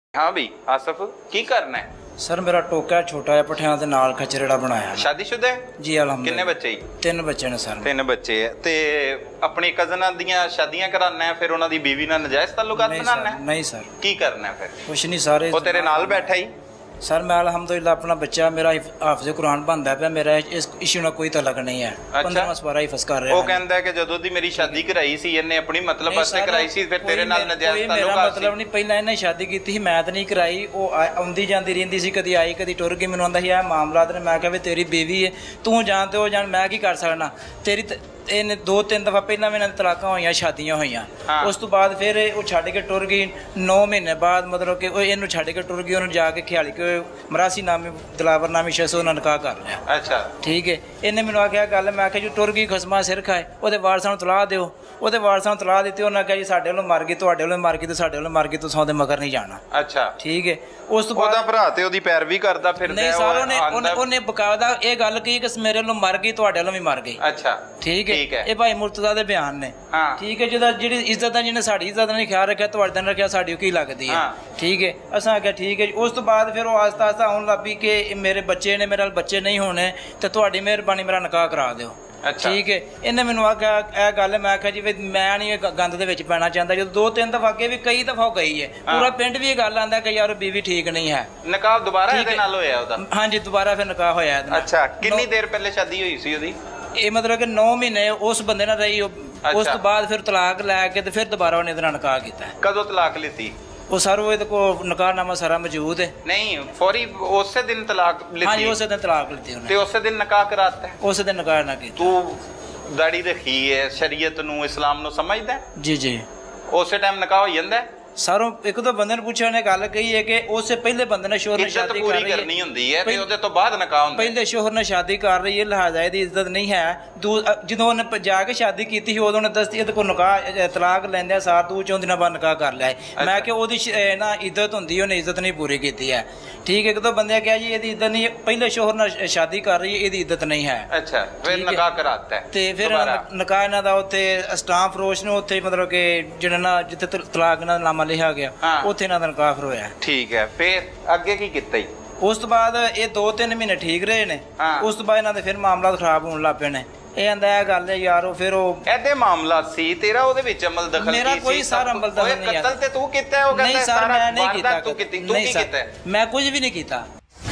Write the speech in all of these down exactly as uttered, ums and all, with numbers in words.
हाँ भी आसफ की करना है सर मेरा टोका छोटा है पठियां दे नाल खचरेड़ा बनाया शादीशुदा है जी किन्ने बच्चे तीन बच्चे ने सर तीन बच्चे है ते अपनी कजनां दियां शादियां कराना है फिर उन्हां दी बीवी नाल नजायज ताल्लुकात बनाना है नहीं सर की करना है फिर कुछ नहीं सारे वो तेरे नाल बैठा ही सर मैं अल्हम्दुलिल्लाह अपना बच्चा मेरा हाफिज़ कुरान बनदा है मेरा इस इशू नाल कोई तलक नहीं है पंद्रह सपारा हिफ्ज़ कर रहा है। वो कहंदा है कि जदों दी मेरी शादी कराई सी इन्ने अपनी मतलब वास्ते कराई सी फिर तेरे नाल नजायज ताल्लुकात मेरा मतलब नहीं पहला इन्ने शादी की थी मैं तो नहीं कराई वो आउंदी जांदी रहिंदी सी कदी आई कदी टुर गई मैनूं आंदा सी ए मामलात ने मैं कहा भी तेरी बीवी है तू जान ते हो जान मैं की कर सकना तेरी ਇਹਨੇ ਦੋ ਤਿੰਨ ਦਫਾ ਪਹਿਲਾਂ ਵੀ ਤਲਾਕਾਂ ਹੋਈਆਂ ਸ਼ਾਦੀਆਂ ਹੋਈਆਂ ਉਸ ਤੋਂ ਬਾਅਦ ਫਿਰ ਉਹ ਛੱਡ ਕੇ ਟੁਰ ਗਈ नौ ਮਹੀਨੇ ਬਾਅਦ ਮਤਲਬ ਕਿ ਉਹ ਇਹਨੂੰ ਛੱਡ ਕੇ ਟੁਰ ਗਈ ਉਹਨੂੰ ਜਾ ਕੇ ਖਿਆਲੀ ਕਿ ਮਰਾਸੀ ਨਾਮੀ ਦਲਾਵਰ ਨਾਮੀ ਸ਼ਖਸ ਉਹਨਾਂ ਨਿਕਾਹ ਕਰ ਲਿਆ। ਅੱਛਾ ਠੀਕ ਹੈ ਇਹਨੇ ਮੈਨੂੰ ਆਖਿਆ ਗੱਲ ਮੈਂ ਆਖਿਆ ਜੀ ਟੁਰ ਗਈ ਖਸਮਾ ਸਿਰ ਖਾਏ ਉਹਦੇ ਵਾਰਸਾਂ ਨੂੰ ਤਲਾਹ ਦਿਓ ਉਹਦੇ ਵਾਰਸਾਂ ਨੂੰ ਤਲਾਹ ਦਿੱਤੀ ਉਹਨਾਂ ਕਿਹਾ ਜੀ ਸਾਡੇ ਵੱਲੋਂ ਮਰ ਗਈ ਤੁਹਾਡੇ ਵੱਲੋਂ ਮਰ ਗਈ ਤੇ ਸਾਡੇ ਵੱਲੋਂ ਮਰ ਗਈ ਤੁਸੀਂ ਉਹਦੇ ਮਗਰ ਨਹੀਂ ਜਾਣਾ। ਅੱਛਾ ਠੀਕ ਹੈ ਉਸ ਤੋਂ ਬਾਅਦ ਉਹਦਾ ਭਰਾ ਤੇ ਉਹਦੀ ਪੈਰਵੀ ਕਰਦਾ ਫਿਰਦਾ ਨਹੀਂ ਸਰ ਉਹਨੇ ਉਹਨੇ ਬਕਾਇਦਾ ਇਹ ਗੱਲ ਕਹੀ ਕਿ ਮੇਰੇ ਵੱਲੋਂ ਮਰ ਗਈ ਤੁਹਾਡੇ ਵੱਲੋਂ ਵੀ ਮਰ ਗਈ। ਅੱਛਾ ਠੀਕ ਹੈ ਇਹ ਭਾਈ ਮੁਰਤਜ਼ਾ ਦੇ ਬਿਆਨ ਨੇ ਠੀਕ ਹੈ ਜਿਹਦਾ ਜਿਹੜੀ ਇੱਜ਼ਤ ਹੈ ਜਿਹਨੇ ਸਾਡੀ ਇੱਜ਼ਤ ਨਹੀਂ ਖਿਆਲ ਰੱਖਿਆ ਤੁਹਾਡੇ ਨਾਲ ਰੱਖਿਆ ਸਾਡੀ ਕੀ ਲੱਗਦੀ ਹੈ ਠੀਕ ਹੈ ਅਸਾਂ ਆਖਿਆ ਠੀਕ ਹੈ ਜੀ। ਉਸ ਤੋਂ ਬਾਅਦ ਫਿਰ ਉਹ ਆਸਤਾ ਆਸਤਾ ਆਉਣ ਲੱਗ ਪਈ ਕਿ ਮੇਰੇ ਬੱਚੇ ਨੇ ਮੇਰੇ ਨਾਲ ਬੱਚੇ ਨਹੀਂ ਹੋਣੇ ਤੇ ਤੁਹਾਡੀ ਮਿਹਰਬਾਨੀ ਮੇਰਾ ਨਿਕਾਹ ਕਰਾ ਦਿਓ। ਠੀਕ ਹੈ ਇਹਨੇ ਮੈਨੂੰ ਆਖਿਆ ਇਹ ਗੱਲ ਮੈਂ ਆਖਿਆ ਜੀ ਮੈਂ ਨਹੀਂ ਗੰਦ ਦੇ ਵਿੱਚ ਪੈਣਾ ਚਾਹੁੰਦਾ ਜਦੋਂ ਦੋ ਤਿੰਨ ਦਫਾ ਅੱਗੇ ਵੀ ਕਈ ਦਫਾ ਗਈ ਹੈ ਪੂਰਾ ਪਿੰਡ ਵੀ ਇਹ ਗੱਲ ਆਂਦਾ ਕਿ ਯਾਰ ਬੀਵੀ ਠੀਕ ਨਹੀਂ ਹੈ। ਨਿਕਾਹ ਦੁਬਾਰਾ ਇਹਦੇ ਨਾਲ ਹੋਇਆ ਉਹਦਾ? ਹਾਂਜੀ ਦੁਬਾਰਾ ਫਿਰ ਨਿਕਾਹ ਹੋਇਆ ਇਹਦੇ ਨਾਲ। ਅੱਛਾ ਕਿੰਨੀ ਦੇਰ ਪਹਿਲੇ ਸ਼ਾਦੀ ਹੋਈ ਸੀ ਉਹਦੀ? ਇਹ ਮਤਲਬ ਕਿ ਨੌ ਮਹੀਨੇ ਉਸ ਬੰਦੇ ਨਾਲ ਰਹੀ ਉਸ ਤੋਂ ਬਾਅਦ ਫਿਰ ਤਲਾਕ ਲੈ ਕੇ ਤੇ ਫਿਰ ਦੁਬਾਰਾ ਉਹਨੇ ਇਹਦੇ ਨਾਲ ਨਿਕਾਹ ਕੀਤਾ। ਕਦੋਂ ਤਲਾਕ ਲਿੱਤੀ? ਉਹ ਸਰ ਉਹ ਇਹਦੇ ਕੋਲ ਨਿਕਾਹਨਾਮਾ ਸਾਰਾ ਮੌਜੂਦ ਹੈ। ਨਹੀਂ ਫੌਰੀ ਉਸੇ ਦਿਨ ਤਲਾਕ ਲਿੱਤੀ? ਹਾਂਜੀ ਉਸੇ ਦਿਨ ਤਲਾਕ ਲਿੱਤੀ ਉਹਨੇ ਤੇ ਉਸੇ ਦਿਨ ਨਿਕਾਹ ਕਰਾਤਾ? ਉਸੇ ਦਿਨ ਨਿਕਾਹ ਨਾ ਕੀਤਾ। ਤੂੰ ਦਾੜੀ ਰੱਖੀ ਹੈ ਸ਼ਰੀਅਤ ਨੂੰ ਇਸਲਾਮ ਨੂੰ ਸਮਝਦਾ? ਜੀ ਜੀ ਉਸੇ ਟਾਈਮ ਨਿਕਾਹ ਹੋ ਜਾਂਦਾ ਸਰ। ਇੱਕ ਦੋ ਬੰਦੇ ਨੇ ਪੁੱਛਿਆ ਉਹਨੇ ਗੱਲ ਕਹੀ ਹੈ ਕਿ ਉਸੇ ਪਹਿਲੇ ਬੰਦੇ ਨੇ ਸ਼ੋਹਰ ਨਾਲ ਸ਼ਾਦੀ ਕਰ ਰਹੀ ਕਰਨੀ ਹੁੰਦੀ ਹੈ ਤੇ ਉਹਦੇ ਤੋਂ ਬਾਅਦ ਨਿਕਾਹ ਹੁੰਦਾ। ਪਹਿਲੇ ਸ਼ੋਹਰ ਨਾਲ ਸ਼ਾਦੀ ਕਰ ਰਹੀ ਹੈ ਲਿਹਾਜ਼ਾ ਇਹਦੀ ਇੱਜ਼ਤ ਨਹੀਂ ਹੈ। ਜਦੋਂ ਉਹਨੇ ਜਾ ਕੇ ਸ਼ਾਦੀ ਕੀਤੀ ਸੀ ਉਦੋਂ ਉਹਨੇ ਦੱਸੀ ਇਹਦੇ ਕੋਲ ਨਿਕਾਹ ਤਲਾਕ ਲੈਂਦਿਆਂ ਸਾਰ ਦੋ ਚੌਂ ਦਿਨਾਂ ਬਾਅਦ ਨਿਕਾਹ ਕਰ ਲਿਆ। ਮੈਂ ਕਿ ਉਹਦੀ ਨਾ ਇੱਜ਼ਤ ਹੁੰਦੀ ਉਹਨੇ ਇੱਜ਼ਤ ਨਹੀਂ ਪੂਰੀ ਕੀਤੀ ਹੈ। ਠੀਕ ਹੈ ਇੱਕ ਦੋ ਬੰਦੇ ਕਿਹਾ ਜੀ ਇਹਦੀ ਇੱਜ਼ਤ ਨਹੀਂ ਪਹਿਲੇ ਸ਼ੋਹਰ ਨਾਲ ਸ਼ਾਦੀ ਕਰ ਰਹੀ ਹੈ ਇਹਦੀ ਇੱਜ਼ਤ ਨਹੀਂ ਹੈ। ਅੱਛਾ ਫਿਰ ਨਿਕਾਹ ਕਰਾਤਾ ਤੇ ਫਿਰ ਨਿਕਾਹ ਇਹਨਾਂ ਦਾ ਉੱਥੇ ਸਟਾਂਪ ਫਰੋਸ਼ ਨੂੰ ਉੱਥੇ ਮਤਲਬ ਕਿ ਜਿਹੜਾ ਨਾ ਜਿੱਥੇ ਤਲਾਕ ਦਾ ਨਾਮਾ ਲਿਖਿਆ ਗਿਆ ਉੱਥੇ ਇਹਨਾਂ ਦਾ ਨਿਕਾਹ ਹੋਇਆ। ਠੀਕ ਹੈ ਫਿਰ ਅੱਗੇ ਕੀ ਕੀਤਾ ਜੀ? ਉਸ ਤੋਂ ਬਾਅਦ ਇਹ ਦੋ ਤਿੰਨ ਮਹੀਨੇ ਠੀਕ ਰਹੇ ਨੇ। ਉਸ ਤੋਂ ਬਾਅਦ ਇਹਨਾਂ ਦੇ ਫਿਰ ਮਾਮਲਾ ਖਰਾਬ ਹੋਣ ਲੱਗ ਪਏ ਨੇ। ਇਹ ਆਂਦਾ ਇਹ ਗੱਲ ਹੈ ਯਾਰ ਉਹ ਫਿਰ ਉਹ ਇਹਦੇ ਮਾਮਲਾ ਸੀ ਤੇਰਾ ਉਹਦੇ ਵਿੱਚ ਅਮਲ ਦਖਲ ਮੇਰਾ ਕੋਈ ਸਾਰਾ ਅਮਲ ਦਖਲ ਨਹੀਂ ਹੈ। ਕਤਲ ਤੇ ਤੂੰ ਕੀਤਾ ਉਹ ਕਹਿੰਦਾ ਸਰ ਮੈਂ ਨਹੀਂ ਕੀਤਾ। ਤੂੰ ਕੀਤੀ ਤੂੰ ਕੀ ਕੀਤਾ? ਮੈਂ ਕੁਝ ਵੀ ਨਹੀਂ ਕੀਤਾ।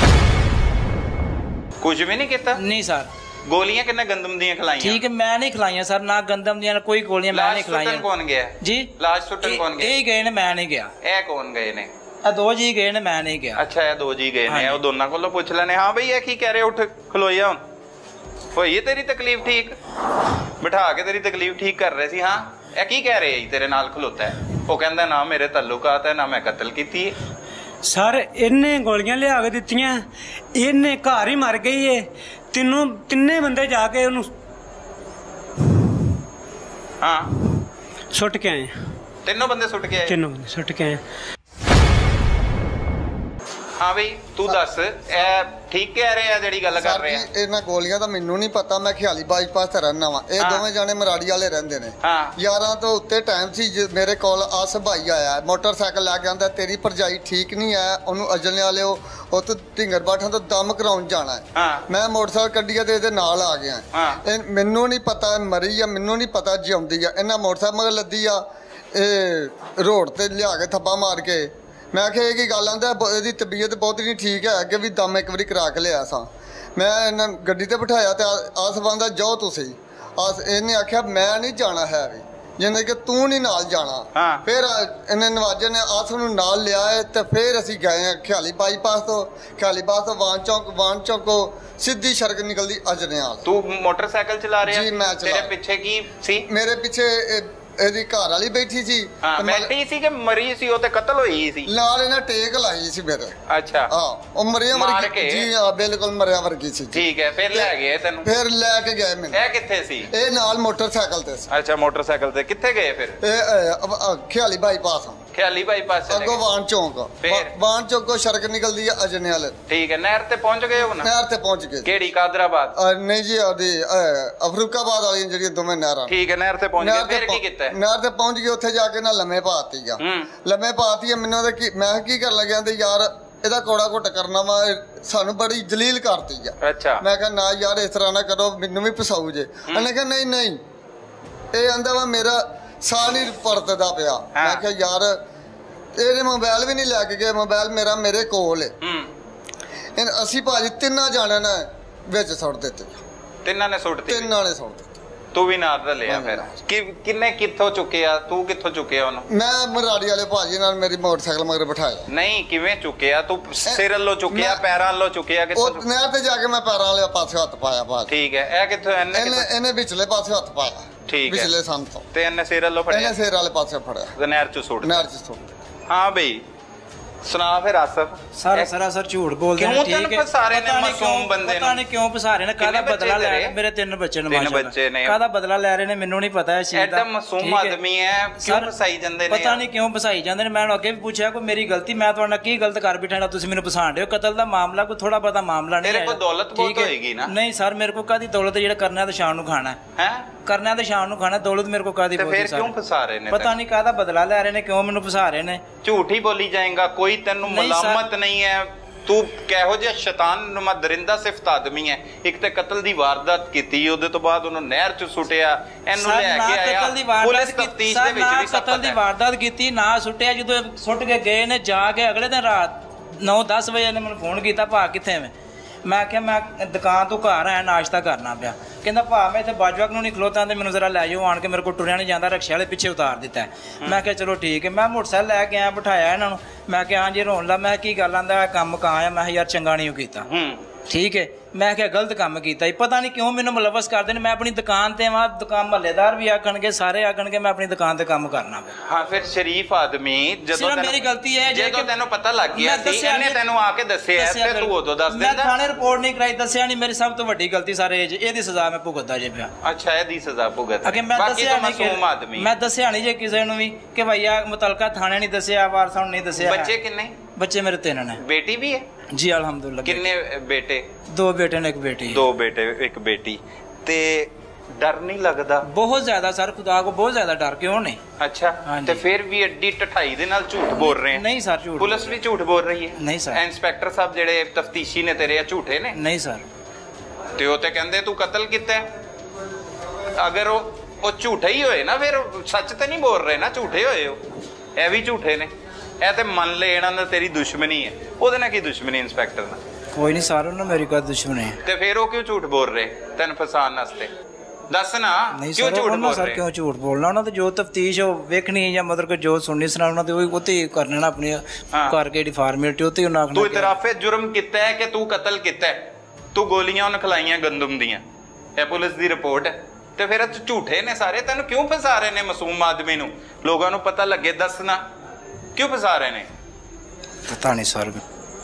ਕੁਝ ਵੀ ਨਹੀਂ ਕੀਤਾ? ਨਹੀਂ ਸਰ। ਗੋਲੀਆਂ ਕਿੰਨੇ ਗੰਦਮ ਦੀਆਂ ਖਲਾਈਆਂ? ਠੀਕ ਹੈ ਮੈਂ ਨਹੀਂ ਖਲਾਈਆਂ ਸਰ ਨਾ ਗੰਦਮ ਦੀਆਂ ਕੋਈ ਗੋਲੀਆਂ ਮੈਂ ਨਹੀਂ ਖਲਾਈਆਂ। ਲਾਸ਼ ਸੁੱਟਣ ਕੌਣ ਗਿਆ ਜੀ? ਲਾਸ਼ ਸੁੱਟਣ ਕੌਣ ਗਿਆ? ਇਹ ਗਏ ਨੇ ਮੈਂ ਨਹੀਂ ਗਿਆ। ਇਹ ਕੌਣ ਗਏ ਨੇ? ਇਹ ਦੋ ਜੀ ਗਏ ਨੇ ਮੈਂ ਨਹੀਂ ਗਿਆ। ਅੱਛਾ ਇਹ ਦੋ ਜੀ ਗਏ ਨੇ ਉਹ ਦੋਨਾਂ ਕੋਲੋਂ ਪੁੱਛ ਲੈਣੇ। ਹਾਂ ਬਈ ਇਹ ਕੀ ਕਹਿ ਰਹੇ ਉੱਠ ਖਲੋਇਆ ਹੁਣ ਹੋਈ ਤੇਰੀ ਤਕਲੀਫ ਠੀਕ ਬਿਠਾ ਕੇ ਤੇਰੀ ਤਕਲੀਫ ਠੀਕ ਕਰ ਰਹੇ ਸੀ। ਹਾਂ ਇਹ ਕੀ ਕਹਿ ਰਹੇ ਤੇਰੇ ਨਾਲ ਖਲੋਤਾ ਹੈ? ਉਹ ਕਹਿੰਦਾ ਨਾ ਮੇਰੇ ਤਾਲੁਕਾਤ ਹੈ ਨਾ ਮੈਂ ਕਤਲ ਕੀਤੀ ਹੈ। ਸਰ ਇਹਨੇ ਗੋਲੀਆਂ ਲਿਆ ਕੇ ਦਿੱਤੀਆਂ ਇਹਨੇ ਘਰ ਹੀ ਮਰ ਗਈ ਏ। ਤਿੰਨੋਂ ਤਿੰਨੇ ਬੰਦੇ ਜਾ ਕੇ ਉਹਨੂੰ ਹਾਂ ਸੁੱਟ ਕੇ ਆਏ। ਤਿੰਨੋਂ ਬੰਦੇ ਸੁੱਟ ਕੇ ਆਏ? ਤਿੰਨੋਂ ਬੰਦੇ ਸੁੱਟ ਕੇ ਆਏ। ਹਾਂ ਬਈ ਤੂੰ ਦੱਸ ਇਹ ਠੀਕ ਕਹਿ ਰਹੇ ਆ ਜਿਹੜੀ ਗੱਲ ਕਰ ਰਹੇ ਆ? ਇਹਨਾਂ ਗੋਲੀਆਂ ਦਾ ਮੈਨੂੰ ਨਹੀਂ ਪਤਾ ਮੈਂ ਖਿਆਲੀ ਬਾਈਪਾਸ ਤੇ ਰਹਿਣਾ ਵਾ। ਇਹ ਦੋਵੇਂ ਜਾਣੇ ਮਰਾੜੀ ਵਾਲੇ ਰਹਿੰਦੇ ਨੇ। ਯਾਰਾਂ ਤੋਂ ਉੱਤੇ ਟਾਈਮ ਸੀ ਮੇਰੇ ਕੋਲ ਆਸ ਭਾਈ ਆਇਆ ਮੋਟਰਸਾਈਕਲ ਲੈ ਕੇ ਆਂਦਾ ਤੇਰੀ ਭਰਜਾਈ ਠੀਕ ਨਹੀਂ ਹੈ ਉਹਨੂੰ ਅਜਲਨੇ ਵਾਲੇ ਉਹ ਤੋਂ ਢਿੰਗਰ ਬਾਠਾਂ ਤੋਂ ਦਮ ਕਰਾਉਣ ਜਾਣਾ। ਮੈਂ ਮੋਟਰਸਾਈਕਲ ਕੱਢੀਆ ਤੇ ਇਹਦੇ ਨਾਲ ਆ ਗਿਆ। ਮੈਨੂੰ ਨਹੀਂ ਪਤਾ ਮਰੀ ਆ ਮੈਨੂੰ ਨਹੀਂ ਪਤਾ ਜਿਉਂਦੀ ਆ। ਇਹਨਾਂ ਮੋਟਰਸਾਈਕਲ ਮਗਰ ਲੱਦੀ ਆ ਇਹ ਰੋਡ ਤੇ ਲਿਆ ਕੇ ਥੱਪਾ ਮਾਰ ਕੇ। ਮੈਂ ਆਖਿਆ ਇਹ ਕੀ ਗੱਲ ਆਂਦਾ ਇਹਦੀ ਤਬੀਅਤ ਬਹੁਤ ਨਹੀਂ ਠੀਕ ਹੈ ਅੱਗੇ ਵੀ ਦਮ ਇੱਕ ਵਾਰੀ ਕਰਾ ਕੇ ਲਿਆ ਸਾਂ। ਮੈਂ ਇਹਨਾਂ ਗੱਡੀ ਤੇ ਬਿਠਾਇਆ ਤੇ ਆਸ ਬੰਦਾ ਜਾਓ ਤੁਸੀਂ ਆਸ ਇਹਨੇ ਆਖਿਆ ਮੈਂ ਨਹੀਂ ਜਾਣਾ ਹੈ ਵੀ ਜਿੰਨੇ ਕਿ ਤੂੰ ਨਹੀਂ ਨਾਲ ਜਾਣਾ। ਫਿਰ ਇਹਨੇ ਨਵਾਜੇ ਨੇ ਆਸ ਨੂੰ ਨਾਲ ਲਿਆ ਤੇ ਫਿਰ ਅਸੀਂ ਗਏ ਖਿਆਲੀ ਬਾਈਪਾਸ ਤੋਂ ਖਿਆਲੀ ਬਾਸ ਤੋਂ ਵਾਨ ਚੌਂਕ ਵਾਨ ਚੌਂਕੋ ਸਿੱਧੀ ਸੜਕ ਨਿਕਲਦੀ ਅਜਨਿਆਲ। ਤੂੰ ਮੋਟਰਸਾਈਕਲ ਚਲਾ ਰਿਹਾ? ਜੀ ਮੈਂ ਚਲਾ। ਤੇਰੇ ਪਿੱਛੇ ਕੀ ਸੀ? ਮੇਰੇ ਪਿੱਛੇ ਇਹਦੀ ਘਰ ਵਾਲੀ ਬੈਠੀ ਸੀ। ਬੈਠੀ ਸੀ ਕਿ ਮਰੀ ਸੀ? ਉਹ ਤੇ ਕਤਲ ਹੋਈ ਸੀ ਨਾਲ ਇਹਨਾਂ ਟੇਕ ਲਾਈ ਸੀ ਮੇਰੇ। ਅੱਛਾ ਹਾਂ ਉਹ ਮਰਿਆ ਵਰਗੀ ਜੀ ਹਾਂ ਬਿਲਕੁਲ ਮਰਿਆ ਵਰਗੀ ਸੀ। ਠੀਕ ਹੈ ਫਿਰ ਲੈ ਗਏ ਤੈਨੂੰ? ਫਿਰ ਲੈ ਕੇ ਗਏ ਮੈਨੂੰ। ਇਹ ਕਿੱਥੇ ਸੀ? ਇਹ ਨਾਲ ਮੋਟਰਸਾਈਕਲ ਤੇ ਸੀ। ਅੱਛਾ ਮੋਟਰਸਾਈਕਲ ਤੇ ਕਿੱਥੇ ਗਏ ਫਿਰ? ਇਹ ਖਿਆਲੀ ਬਾਈਪਾਸ। ਖਿਆਲੀ ਬਾਈਪਾਸ ਚਲੇ ਅੱਗੋਂ ਵਾਣ ਚੌਂਕ ਫਿਰ? ਵਾਣ ਚੌਂਕੋਂ ਸੜਕ ਨਿਕਲਦੀ ਹੈ ਅਜਨੇ ਵਾਲੇ। ਠੀਕ ਹੈ, ਨਹਿਰ ਤੇ ਪਹੁੰਚ ਗਏ ਹੋ ਨਾ? ਨਹਿਰ ਤੇ ਪਹੁੰਚ ਗਏ। ਕਿਹੜੀ ਕਾਦਰਾਬਾਦ? ਅ, ਨਹੀਂ ਜੀ ਉਹਦੀ ਅ, ਅਫਰੂਕਾਬਾਦ ਵਾਲੀਆਂ ਜਿਹੜੀਆਂ ਦੋਵੇਂ ਨਹਿਰਾਂ। ਠੀਕ ਹੈ, ਨਹਿਰ ਤੇ ਪਹੁੰਚ ਗਏ, ਫਿਰ ਕੀ ਕੀਤਾ? ਨਹਿਰ ਤੇ ਪਹੁੰਚ ਗਏ, ਉੱਥੇ ਜਾ ਕੇ ਨਾ ਲੰਮੇ ਪਾਤੀ ਆ। ਲੰਮੇ ਪਾਤੀ ਆ ਮੈਨੂੰ ਉਹਦੇ ਕੀ ਮੈਂ ਕੀ ਕਰਨ ਲੱਗਿਆ ਤੇ ਯਾਰ ਇਹਦਾ ਕੋੜਾ ਘੁੱਟ ਕਰਨਾ ਵਾ, ਸਾਨੂੰ ਬੜੀ ਜਲੀਲ ਕਰਤੀ ਆ। ਅੱਛਾ। ਮੈਂ ਕਿਹਾ ਨਾ ਯਾਰ ਇਸ ਤਰ੍ਹਾਂ ਨਾ ਕਰੋ, ਮੈਨੂੰ ਵੀ ਫਸਾਊ ਜੇ। ਉਹਨੇ ਕਿਹਾ ਨਹੀਂ ਨਹੀਂ, ਇਹ ਆਂਦਾ ਵਾ ਮੇਰਾ ਸਾਹ ਨਹੀਂ ਪਰਤਦਾ ਪਿਆ। ਮੈਂ ਕਿਹਾ ਯਾਰ ਇਹਦੇ ਮੋਬਾਈਲ ਵੀ ਨਹੀਂ ਲੈ ਕੇ ਗਏ, ਮੋਬਾਈਲ ਮੇਰਾ ਮੇਰੇ ਕੋਲ ਹੈ। ਅਸੀਂ ਭਾਜੀ ਤਿੰਨਾਂ ਜਾਣਿਆਂ ਨੇ ਵਿੱਚ ਸੁੱਟ ਦਿੱਤੇ। ਤਿੰਨਾਂ ਨੇ ਸੁੱਟ ਦਿੱਤੇ? ਤਿੰਨਾਂ ਨੇ ਸੁੱਟ ਦਿੱਤੇ। ਤੂੰ ਵੀ ਨਾਲ ਰਲਿਆ ਫਿਰ? ਕਿ ਕਿੰਨੇ ਕਿੱਥੋਂ ਚੁੱਕਿਆ? ਤੂੰ ਕਿੱਥੋਂ ਚੁੱਕਿਆ ਉਹਨੂੰ? ਮੈਂ ਮਰਾੜੀ ਵਾਲੇ ਭਾਜੀ ਨਾਲ ਮੇਰੀ ਮੋਟਰਸਾਈਕਲ ਮਗਰ ਬਿਠਾਇਆ। ਨਹੀਂ, ਕਿਵੇਂ ਚੁੱਕਿਆ ਤੂੰ? ਸਿਰ ਵੱਲੋਂ ਚੁੱਕਿਆ, ਪੈਰਾਂ ਵੱਲੋਂ ਚੁੱਕਿਆ, ਕਿੱਥੋਂ? ਉਹ ਨਹਿਰ ਤੇ ਜਾ ਕੇ ਮੈਂ ਪੈਰਾਂ ਵਾਲੇ ਪਾਸੇ ਹੱਥ ਪਾਇਆ ਭਾਜੀ। ਠੀਕ ਹੈ, ਇਹ ਕਿੱਥੋਂ? ਇਹਨੇ ਇਹਨੇ ਇਹਨੇ ਵਿਚਲੇ ਪਾਸੇ ਹੱਥ ਪਾਇਆ। ਠੀਕ ਹੈ, ਵਿਚਲੇ ਸੰਨ ਤੋਂ। ਤੇ ਇਹਨੇ ਸਿਰ ਵੱਲੋਂ ਫੜਿਆ? ਇਹਨੇ ਸਿਰ ਵਾਲੇ ਪਾਸੇ ਫੜਿਆ, ਨਹਿਰ ਚ ਸੁੱਟ? ਨਹਿਰ ਚ ਸੁੱਟ। ਹਾਂ ਬਈ, ਸੁਣਾ ਫਿਰ ਆਸਫ। ਸਰ ਸਰਾਸਰ ਝੂਠ ਬੋਲਦੇ ਨੇ। ਠੀਕ ਹੈ, ਸਾਰੇ ਨੇ ਮਾਸੂਮ ਬੰਦੇ ਪਤਾ ਨਹੀਂ ਕਿਉਂ ਫਸਾ ਰਹੇ ਨੇ, ਕਾਹਦਾ ਬਦਲਾ ਲੈ ਰਹੇ? ਮੇਰੇ ਤਿੰਨ ਬੱਚੇ ਨੇ, ਤਿੰਨ ਬੱਚੇ ਨੇ, ਕਾਹਦਾ ਬਦਲਾ ਲੈ ਰਹੇ ਨੇ ਮੈਨੂੰ ਨਹੀਂ ਪਤਾ ਇਸ ਚੀਜ਼ ਦਾ। ਐਡਾ ਮਾਸੂਮ ਆਦਮੀ ਹੈ, ਕਿਉਂ ਫਸਾਈ ਜਾਂਦੇ ਨੇ? ਪਤਾ ਨਹੀਂ ਕਿਉਂ ਫਸਾਈ ਜਾਂਦੇ ਨੇ। ਮੈਂ ਅੱਗੇ ਵੀ ਪੁੱਛਿਆ ਕੋਈ ਮੇਰੀ ਗਲਤੀ, ਮੈਂ ਤੁਹਾਡਾ ਕੀ ਗਲਤ ਕਰ ਬਿਠਾਣਾ, ਤੁਸੀਂ ਮੈਨੂੰ ਫਸਾਣ ਰਹੇ ਹੋ? ਕਤਲ ਦਾ ਮਾਮਲਾ ਕੋਈ ਥੋੜਾ ਬਹੁਤਾ ਮਾਮਲਾ ਨਹੀਂ ਹੈ। ਤੇਰੇ ਕੋਲ ਦੌਲਤ ਬਹੁਤ ਹੋਏਗੀ ਨਾ? ਨਹੀਂ ਸਰ, ਮੇਰੇ ਕੋਲ ਕਾਦੀ ਦੌਲਤ? ਜਿਹੜਾ ਕਰਨਾ ਤੇ ਸ਼ਾਮ ਨੂੰ ਖਾਣਾ ਹੈ, ਕਰਨਾ ਤੇ ਸ਼ਾਮ ਨੂੰ ਖਾਣਾ। ਦੌਲਤ ਮੇਰੇ ਕੋਲ ਕਾਦੀ ਬਹੁਤ ਹੈ? ਫਿਰ ਕਿਉਂ ਫਸਾ ਰਹੇ ਨੇ? ਪਤਾ ਨਹੀਂ ਕਾਹਦਾ ਬਦਲਾ ਲੈ ਰਹੇ ਨੇ, ਕਿਉਂ ਮੈਨੂੰ ਫਸਾ ਰਹੇ ਨੇ? ਝੂਠ ਹੀ ਬੋਲੀ ਜਾਏਗਾ, ਕੋਈ ਤੈਨੂੰ ਮਲਾਮਤ ਨਹੀਂ ਹੈ। ਤੂੰ ਕਿਹੋ ਜਿਹਾ ਸ਼ੈਤਾਨ ਨੁਮਾ ਦਰਿੰਦਾ ਸਿਫਤ ਆਦਮੀ ਹੈ। ਇੱਕ ਤੇ ਕਤਲ ਦੀ ਵਾਰਦਾਤ ਕੀਤੀ, ਉਹਦੇ ਤੋਂ ਬਾਅਦ ਉਹਨੂੰ ਨਹਿਰ ਚ ਸੁੱਟਿਆ, ਇਹਨੂੰ ਲੈ ਕੇ ਆਇਆ ਪੁਲਿਸ ਤਫਤੀਸ਼ ਦੇ ਵਿੱਚ ਵੀ ਸਭ ਕਤਲ ਦੀ ਵਾਰਦਾਤ ਕੀਤੀ ਨਾ ਸੁੱਟਿਆ। ਜਦੋਂ ਸੁੱਟ ਕੇ ਗਏ ਨੇ, ਜਾ ਕੇ ਅਗਲੇ ਦਿਨ ਰਾਤ ਨੌ ਦਸ ਵਜੇ ਨੇ ਮੈਨੂੰ ਫੋਨ ਕੀਤਾ, ਭਾ ਕਿੱਥੇ ਮੈਂ? ਮੈਂ ਕਿਹਾ ਮੈਂ ਦੁਕਾਨ ਤੋਂ ਘਰ ਆਇਆ, ਨਾਸ਼ਤਾ ਕਰਨਾ ਪਿਆ। ਕਹਿੰਦਾ ਭਾ ਮੈਂ ਇੱਥੇ ਬਾਜਵਾਕ ਨੂੰ ਨਹੀਂ ਖਲੋਤਾ ਤੇ ਮੈਨੂੰ ਜ਼ਰਾ ਲੈ ਜਾਓ ਆਣ ਕੇ, ਮੇਰੇ ਕੋਲ ਟੁਰਿਆ ਨਹੀਂ ਜਾਂਦਾ, ਰਕਸ਼ੇ ਵਾਲੇ ਪਿੱਛੇ ਉਤਾਰ ਦਿੱਤਾ। ਮੈਂ ਕਿਹਾ ਚਲੋ ਠੀਕ ਹੈ। ਮੈਂ ਮੋਟਰਸਾਈਕਲ ਲੈ ਕੇ ਆਇਆ, ਬਿਠਾਇਆ ਇਹਨਾਂ ਨੂੰ। ਮੈਂ ਕਿਹਾ ਹਾਂਜੀ ਰੋਣ ਲਾ। ਮੈਂ ਕੀ ਗੱਲ ਆਂਦਾ ਕੰਮ ਕਾਂ ਆ? ਮੈਂ ਕਿਹਾ ਯਾਰ ਚੰਗਾ ਨਹੀਂ ਕੀਤਾ। ਠੀਕ ਹੈ, ਮੈਂ ਕਿਹਾ ਗਲਤ ਕੰਮ ਕੀਤਾ ਹੀ। ਪਤਾ ਨਹੀਂ ਕਿਉਂ ਮੈਨੂੰ ਮੁਲਵਸ ਕਰਦੇ ਨੇ। ਮੈਂ ਆਪਣੀ ਦੁਕਾਨ ਤੇ ਵਾਂ, ਦੁਕਾਨ ਮਹੱਲੇਦਾਰ ਵੀ ਆਖਣਗੇ, ਸਾਰੇ ਆਖਣਗੇ ਮੈਂ ਆਪਣੀ ਦੁਕਾਨ ਤੇ ਕੰਮ ਕਰਨਾ ਪਿਆ। ਹਾਂ, ਫਿਰ ਸ਼ਰੀਫ ਆਦਮੀ ਜਦੋਂ ਮੇਰੀ ਗਲਤੀ ਹੈ ਜਦੋਂ ਤੈਨੂੰ ਪਤਾ ਲੱਗ ਗਿਆ ਸੀ, ਇਹਨੇ ਤੈਨੂੰ ਆ ਕੇ ਦੱਸਿਆ ਤੇ ਤੂੰ ਉਦੋਂ ਦੱਸ ਦਿੰਦਾ। ਮੈਂ ਥਾਣੇ ਰਿਪੋਰਟ ਨਹੀਂ ਕਰਾਈ, ਦੱਸਿਆ ਨਹੀਂ। ਮੇਰੀ ਸਭ ਤੋਂ ਵੱਡੀ ਗਲਤੀ ਸਾਰੇ ਇਹ, ਇਹਦੀ ਸਜ਼ਾ ਮੈਂ ਭੁਗਤਦਾ ਜੇ ਪਿਆ। ਅੱਛਾ, ਇਹਦੀ ਸਜ਼ਾ ਭੁਗਤ? ਅਗੇ ਮੈਂ ਦੱਸਿਆ ਨਹੀਂ, ਮੈਂ ਦੱਸਿਆ ਨਹੀਂ ਜੇ ਕਿਸੇ ਨੂੰ ਵੀ ਕਿ ਭਈਆ ਮੁਤਲਕਾ ਥਾਣੇ ਨਹੀਂ ਦੱਸਿਆ, ਵਾਰਸਾਂ ਨੂੰ ਨਹੀਂ ਦੱਸਿਆ। ਬੱਚੇ ਕਿੰਨੇ? ਬੱਚੇ ਮੇਰੇ ਤਿੰਨ ਨੇ। ਬੇਟੀ ਵੀ ਹੈ? ਜੀ ਅਲਹਮਦੁਲਿਲਾ। ਕਿੰਨੇ ਬੇਟੇ? ਦੋ ਬੇਟੇ ਨੇ, ਇੱਕ ਬੇਟੀ। ਦੋ ਬੇਟੇ, ਇੱਕ ਬੇਟੀ। ਤੇ ਡਰ ਨਹੀਂ ਲੱਗਦਾ? ਬਹੁਤ ਜ਼ਿਆਦਾ ਸਰ, ਖੁਦਾ ਕੋ ਬਹੁਤ ਜ਼ਿਆਦਾ ਡਰ। ਕਿਉਂ ਨਹੀਂ? ਅੱਛਾ, ਤੇ ਫਿਰ ਵੀ ਐਡੀ ਢਠਾਈ ਦੇ ਨਾਲ ਝੂਠ ਬੋਲ ਰਹੇ? ਨਹੀਂ ਸਰ, ਝੂਠ। ਪੁਲਿਸ ਵੀ ਝੂਠ ਬੋਲ ਰਹੀ ਹੈ? ਨਹੀਂ ਸਰ। ਇੰਸਪੈਕਟਰ ਸਾਹਿਬ ਜਿਹੜੇ ਤਫਤੀਸ਼ੀ ਨੇ ਤੇਰੇ, ਝੂਠੇ ਨੇ? ਨਹੀਂ ਸਰ। ਤੇ ਉਹ ਤੇ ਕਹਿੰਦੇ ਤੂੰ ਕਤਲ ਕੀਤਾ। ਅਗਰ ਉਹ ਉਹ ਝੂਠੇ ਹੀ ਹੋਏ ਨਾ, ਫਿਰ ਸੱਚ ਤੇ ਨਹੀਂ ਬੋਲ ਰਹੇ ਨਾ, ਝੂਠੇ ਹੋਏ ਹੋ। ਇਹ ਵੀ ਝੂਠੇ ਨੇ। ਇਹ ਤੇ ਮੰਨ ਲੈ ਇਹਨਾਂ ਨਾਲ ਤੇਰੀ ਦੁਸ਼ਮਣੀ ਹੈ। ਉਹਦੇ ਨਾਲ ਕੀ ਦੁਸ਼ਮਣੀ ਇੰਸਪੈਕਟਰ ਨਾਲ? ਕੋਈ ਨਹੀਂ ਸਰ, ਉਹਨਾਂ ਮੇਰੀ ਕੋਈ ਦੁਸ਼ਮਣੀ ਹੈ। ਤੇ ਫਿਰ ਉਹ ਕਿਉਂ ਝੂਠ ਬੋਲ ਰਹੇ ਤੈਨੂੰ ਫਸਾਉਣ ਵਾਸਤੇ? ਦੱਸ ਨਾ, ਕਿਉਂ ਝੂਠ ਬੋਲ ਰਹੇ? ਕਿਉਂ ਝੂਠ ਬੋਲਣਾ? ਉਹਨਾਂ ਤੇ ਜੋ ਤਫਤੀਸ਼ ਉਹ ਵੇਖਣੀ ਜਾਂ ਮਤਲਬ ਕਿ ਜੋ ਸੁਣਨੀ ਸੁਣਾ ਉਹਨਾਂ ਤੇ ਉਹ ਉੱਤੇ ਕਰਨਾ ਨਾ, ਆਪਣੀ ਕਰਕੇ ਜਿਹੜੀ ਫਾਰਮੈਲਿਟੀ ਉੱਤੇ ਉਹਨਾਂ ਆਖਣਾ। ਤੂੰ ਇਤਰਾਫੇ ਜੁਰਮ ਕੀਤਾ ਹੈ ਕਿ ਤੂੰ ਕਤਲ ਕੀਤਾ ਹੈ। ਤੂੰ ਗੋਲੀਆਂ ਉਹਨੂੰ ਖਲਾਈਆਂ ਗੰਦਮ ਦੀਆਂ, ਇਹ ਪੁਲਿਸ ਦੀ ਰਿਪੋਰਟ ਹੈ। ਤੇ ਫਿਰ ਝੂਠੇ ਨੇ ਸਾਰੇ, ਤੈਨੂੰ ਕਿਉਂ ਫਸਾ ਰਹੇ ਨੇ ਮਾਸੂਮ ਆਦਮੀ ਨੂੰ? ਲੋਕਾਂ ਨੂੰ ਪਤਾ ਲੱਗੇ, ਦੱਸਣਾ ਕਿਉਂ ਫਸਾ ਰਹੇ ਨੇ? ਪਤਾ ਨਹੀਂ ਸਰ।